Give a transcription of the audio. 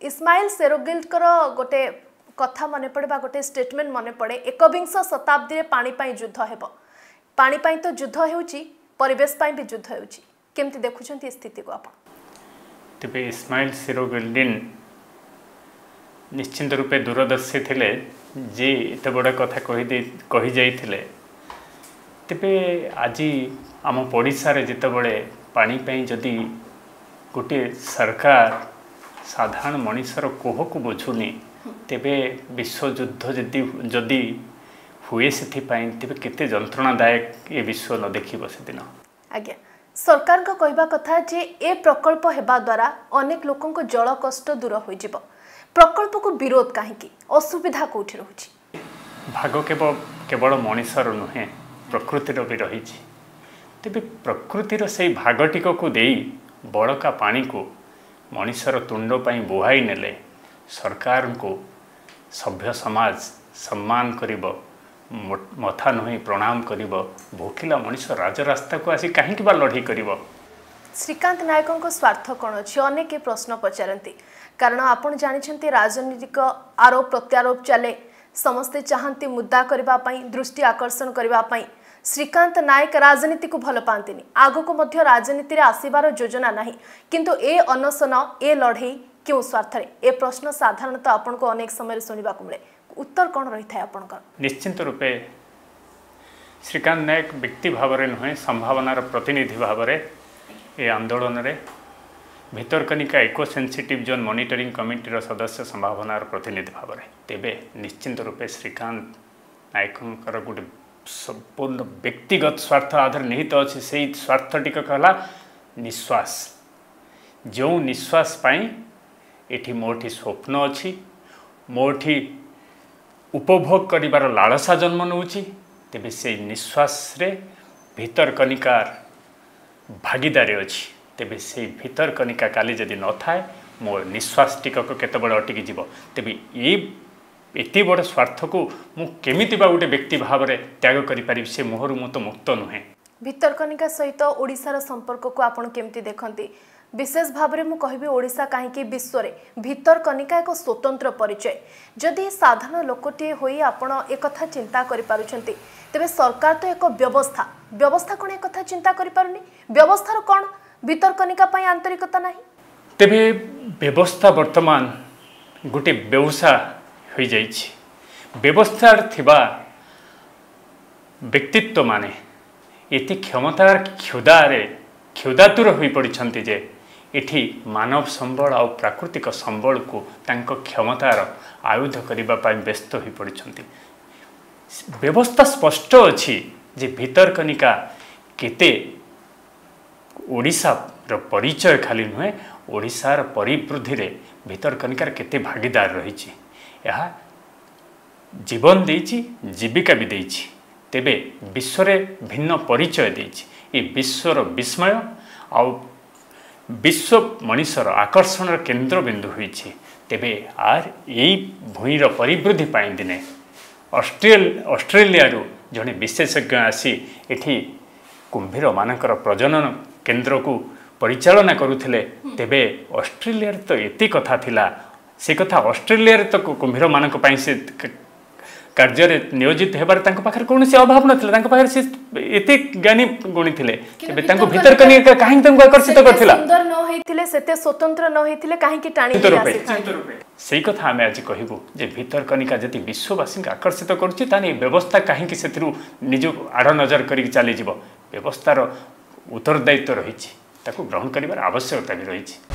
इस्माइल सेरोगिलकर गोटे कथा मन पड़े गोटे स्टेटमेंट मन पड़े 21 शताब्दी में पानी पाई युद्ध हेब पानी पाई तो युद्ध होउची परिवेश पाई भी युद्ध होउची केमती देखुछंती स्थिति को आप तेबे इस्माइल सेरोगिल्डिन निश्चिंत रूपे दूरदर्शी थिले जे एत बड़ कथा कही जाइथिले तेबे आज आम पड़िशा रे जितेबले पानी पाई जदि गोटे सरकार साधारण मनुष्यर कोह को बुझुनी तेबे विश्व युद्ध जदि हुए से तेबे केते जंत्रणादायक ये विश्व न देखिबो से दिन आज्ञा सरकार का कहबा कथा जे ए प्रकल्प हेबा द्वारा अनेक लोकन को जल कष्ट दूर हो जिवो प्रकल्प को विरोध काहेकि असुविधा कोठी रहउची भाग केवल मनुष्यर नुहे प्रकृतिर भी रही तेबे प्रकृतिर से भागटिक को देई बड़का पानी को मनुष्यर तुंड पाई बुहाई नेले सरकार को सभ्य समाज सम्मान करिबो मथा नुहे प्रणाम करिबो भोकिला मनुष्य राजरास्ता को आसी कहीं बा लड़ाई करिबो श्रीकांत नायकों को स्वार्थ कौन अच्छी अनेक प्रश्न पचारती कारण आपण जानी राजनीतिक आरोप प्रत्यारोप चले समस्ते चाहती मुद्दा करने दृष्टि आकर्षण करने श्रीकांत नायक राजनीति को भल पाती आग को मध्य राजनीति रे आसबार योजना नहीं किंतु ए अनशन ए लड़ई क्यों स्वार्थ ए प्रश्न साधारणतः आपन को अनेक समय सुनिबा को मिले उत्तर कौन रही था आपन निश्चिंत रूपे श्रीकांत नायक व्यक्ति भाव में नुहे संभावनार प्रतिनिधि भाव में ये आंदोलन रे Bhitarkanika eco sensitive zone monitoring कमिटीर सदस्य संभावनार प्रतिनिधि भाव में तेबे निश्चिंत रूपे श्रीकांत नायकर गोटे संपूर्ण व्यक्तिगत स्वार्थ आधार निहित अच्छे से स्वार्थ टिक कहला निश्वास जो निश्वास पाई एठी मोठी स्वप्न अच्छी मोठी उपभोग करिबार लालसा जन्म नौची तेबे से निश्वास रे भितरकनिकार भागीदारी अच्छी तेबे से भितरकनिका काली जदि न थाए मो निश्वास टिकक केते बड़ अटकी जीव तेबे ये एते बड़ स्वार्थ को मु केमिति बा गोटे व्यक्ति भाव में त्याग करि से मोहरु मु तो मुक्त नुहे भितरकनिका सहित ओडिशार संपर्क को आपण केमिति देखंती विशेष भाव में मुझे कहबी ओडिशा कहीं विश्व में भितरकनिका एक स्वतंत्र परिचय जदि साधारण लोकटे होई आपण एक कथा चिंता करि पारुछंती तेबे सरकार तो एक व्यवस्था कौन एक कथा चिंता करि पारुनी व्यवस्थार कौन भितरकनिका पई आंतरिकता नहीं तेबे व्यवस्था वर्तमान गोटे व्यवसाय हो जाइछि व्यवस्था थिबा व्यक्तित्व माने एति क्षमतार क्षुदातुर हो पड़िछंती जे एठी मानव संबल और प्राकृतिक संबल को तांको क्षमतार आयुध करिबा पई व्यस्त हो पड़िछंती व्यवस्था स्पष्ट अछि जे भितरकनिका केते ओडिशार परिचय खाली नुहे ओडिशार परिवृद्धि रे भितरकनिकार केते भागीदार रही यह जीवन देइछि जीविका भी देइछि तेबे विश्व रे भिन्न परिचय देइछि ये विश्वर विस्मय आउ विश्व मनुष्यर आकर्षण केन्द्र बिंदु होइछि तेबे आर यही भूईर परिवृद्धि पाई दिने ऑस्ट्रेलिया जड़े विशेषज्ञ आसी एठी कुंभीर मानकर प्रजनन केन्द्र को परिचालना करुथिले तेबे ऑस्ट्रेलिया तो एति कथा थिला से कथा ऑस्ट्रेलिया तो कुंभीर मानक पई से कार्य नियोजित हेबार तांको पाखर कौन से अभाव नथिला तांको पाखर से एते ज्ञानी गुणी थिले तेबे तांको भितरकनिका काहे तांको आकर्षित करथिला सुंदर न होइथिले सेते स्वतंत्र न होइथिले काहे की टाणी सेही कथा हमें आज कहबो जे भितरकनिका जति विश्ववासी आकर्षित करछि तानी व्यवस्था काहे की सेतिरु निज आड़ नजर करी चली जीव व्यवस्थार उत्तरदायित्व रही ग्रहण कर आवश्यकता भी रही।